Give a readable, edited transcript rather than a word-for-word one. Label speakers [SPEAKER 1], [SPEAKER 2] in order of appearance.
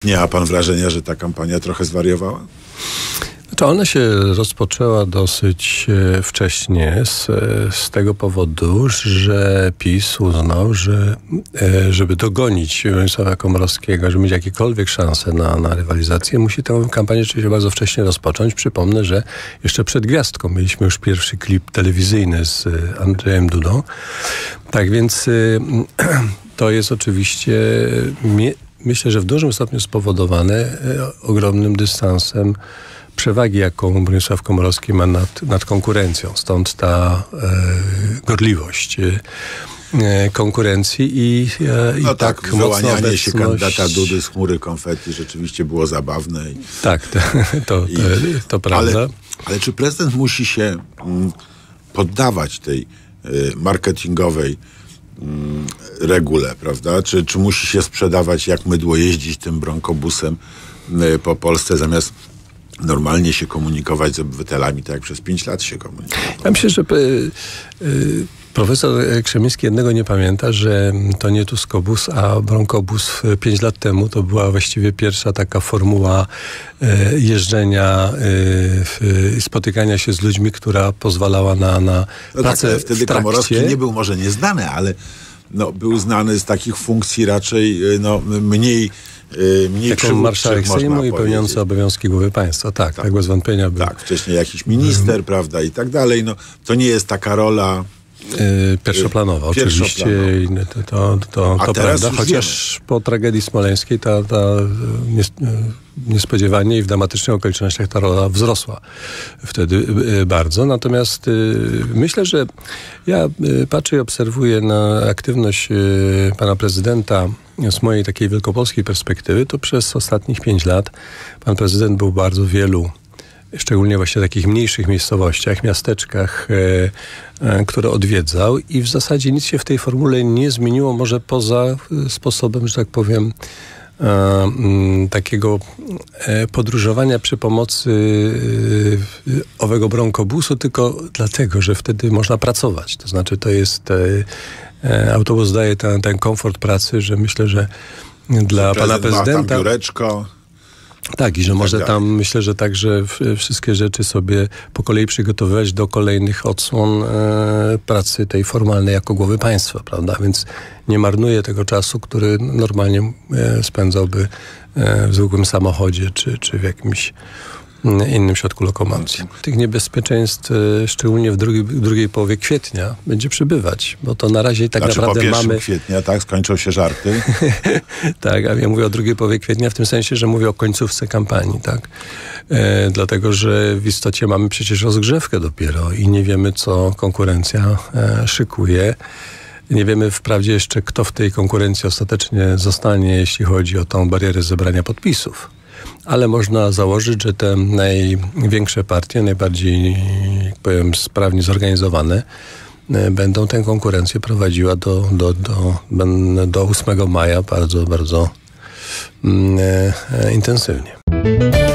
[SPEAKER 1] Nie ma pan wrażenia, że ta kampania trochę zwariowała?
[SPEAKER 2] To ona się rozpoczęła dosyć wcześnie z tego powodu, że PiS uznał, że żeby dogonić Bronisława Komorowskiego, żeby mieć jakiekolwiek szanse na rywalizację, musi tę kampanię oczywiście bardzo wcześnie rozpocząć. Przypomnę, że jeszcze przed gwiazdką mieliśmy już pierwszy klip telewizyjny z Andrzejem Dudą. Tak więc to jest oczywiście, myślę, że w dużym stopniu spowodowane ogromnym dystansem przewagi, jaką Bronisław Komorowski ma nad konkurencją. Stąd ta gorliwość konkurencji i tak
[SPEAKER 1] wyłanianie się kandydata Dudy z chmury konfetti rzeczywiście było zabawne.
[SPEAKER 2] Tak, to prawda.
[SPEAKER 1] Ale czy prezydent musi się poddawać tej marketingowej regule, prawda? Czy musi się sprzedawać jak mydło, jeździć tym bronkobusem po Polsce, zamiast normalnie się komunikować z obywatelami, tak jak przez 5 lat się komunikował?
[SPEAKER 2] Ja myślę, że profesor Krzemiński jednego nie pamięta, że to nie Tuskobus, a bronkobus 5 lat temu to była właściwie pierwsza taka formuła jeżdżenia i spotykania się z ludźmi, która pozwalała na pracę
[SPEAKER 1] tak, wtedy Komorowski nie był może nieznany, ale był znany z takich funkcji raczej mniej
[SPEAKER 2] jako marszałek Sejmu i pełniący obowiązki głowy państwa. Tak, bez wątpienia był.
[SPEAKER 1] Tak, wcześniej jakiś minister, prawda, i tak dalej. To nie jest taka rola
[SPEAKER 2] pierwszoplanowa, oczywiście. To prawda. Chociaż po tragedii smoleńskiej ta niespodziewanie i w dramatycznych okolicznościach ta rola wzrosła wtedy bardzo. Natomiast myślę, że ja patrzę i obserwuję na aktywność pana prezydenta z mojej takiej wielkopolskiej perspektywy, to przez ostatnich 5 lat pan prezydent był w bardzo wielu, szczególnie właśnie w takich mniejszych miejscowościach, miasteczkach, które odwiedzał i w zasadzie nic się w tej formule nie zmieniło, może poza sposobem, że tak powiem, takiego podróżowania przy pomocy owego bronkobusu, tylko dlatego, że wtedy można pracować. To znaczy to jest autobus daje ten komfort pracy, że myślę, że dla pana prezydenta
[SPEAKER 1] ma tam biureczko.
[SPEAKER 2] Tak, i że może tam, myślę, że także wszystkie rzeczy sobie po kolei przygotowywać do kolejnych odsłon pracy tej formalnej jako głowy państwa, prawda? Więc nie marnuje tego czasu, który normalnie spędzałby w zwykłym samochodzie czy w jakimś innym środku lokomocji. Tych niebezpieczeństw, szczególnie w drugiej połowie kwietnia, będzie przybywać, bo to na razie tak naprawdę
[SPEAKER 1] po 1
[SPEAKER 2] mamy...
[SPEAKER 1] kwietnia, tak? Skończą się żarty.
[SPEAKER 2] Tak, a ja mówię o drugiej połowie kwietnia w tym sensie, że mówię o końcówce kampanii, tak? Dlatego, że w istocie mamy przecież rozgrzewkę dopiero i nie wiemy, co konkurencja szykuje. Nie wiemy wprawdzie jeszcze, kto w tej konkurencji ostatecznie zostanie, jeśli chodzi o tą barierę zebrania podpisów. Ale można założyć, że te największe partie, najbardziej, jak powiem, sprawnie zorganizowane, będą tę konkurencję prowadziła do 8 maja bardzo, bardzo intensywnie.